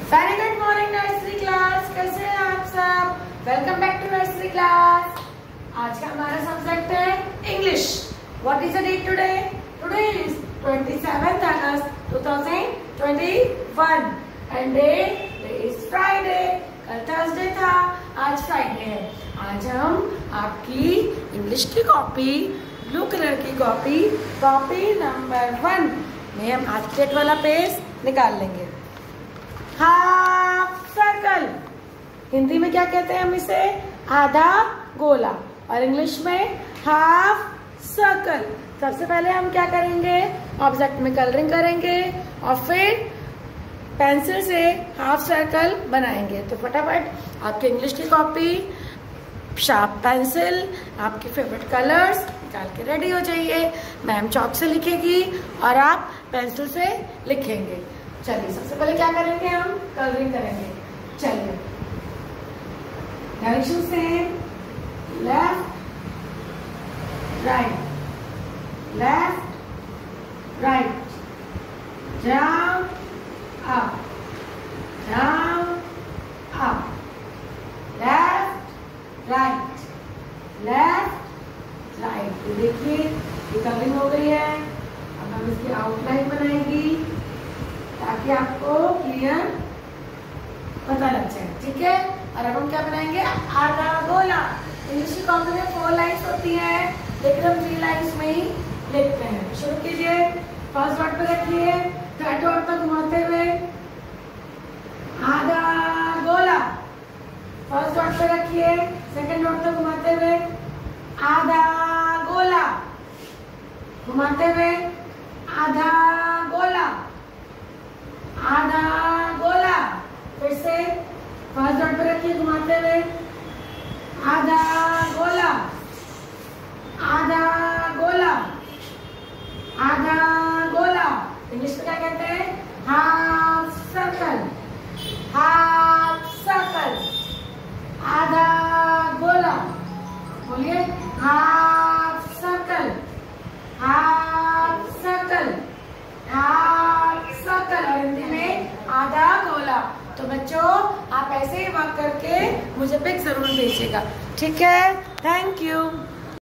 Very good morning nursery class. कैसे हैं आप सब? Welcome back to nursery class. आज का हमारा सब्जेक्ट है English. What is the date today? Today is 27th August 2021 and day is Friday. कल थर्सडे था, आज फ्राइडे है। आज हम आपकी इंग्लिश की कॉपी, ब्लू कलर की कॉपी नंबर 1 में हम आज डेट वाला पेज निकाल लेंगे। हाफ सर्कल, हिंदी में क्या कहते हैं हम इसे? आधा गोला, और इंग्लिश में हाफ सर्कल। सबसे पहले हम क्या करेंगे? ऑब्जेक्ट में कलरिंग करेंगे और फिर पेंसिल से हाफ सर्कल बनाएंगे। तो फटाफट आपकी इंग्लिश की कॉपी, शार्प पेंसिल, आपके फेवरेट कलर्स निकाल के रेडी हो जाइए। मैम चॉक से लिखेगी और आप पेंसिल से लिखेंगे। चलिए सबसे पहले क्या करेंगे? हम कलरिंग करेंगे। चलिए डायरेक्शन से left right, left right, down up, down up, left right, left right. देखिए ये कलरिंग हो गई है। अब हम इसकी आउटलाइन बनाएंगी ताकि आपको क्लियर पता लग जाए, ठीक है? और अब हम क्या बनाएंगे? आधा गोला। इंग्लिश की कॉपी में 4 लाइन्स होती है, लेकिन हम 3 लाइन्स में ही लिखते हैं। शुरू कीजिए। फर्स्ट डॉट पे रखिए, थर्ड डॉट तक घुमाते हुए आधा गोला। फर्स्ट डॉट पे रखिए, सेकंड डॉट तक घुमाते हुए आधा गोला, घुमाते हुए आधा गोला, आधा गोला। फिर से फर्स्ट डॉट पे रखिए, घुमाते हुए आधा गोला, आधा गोला, आधा गोला। इंग्लिश में क्या कहते हैं? हाफ सर्कल, हाफ सर्कल, आधा गोला। बोलिए half circle, half circle, half circle. और हिंदी में आधा गोला। तो बच्चों आप ऐसे ही वर्क करके मुझे पिक जरूर भेजिएगा, ठीक है? Thank you.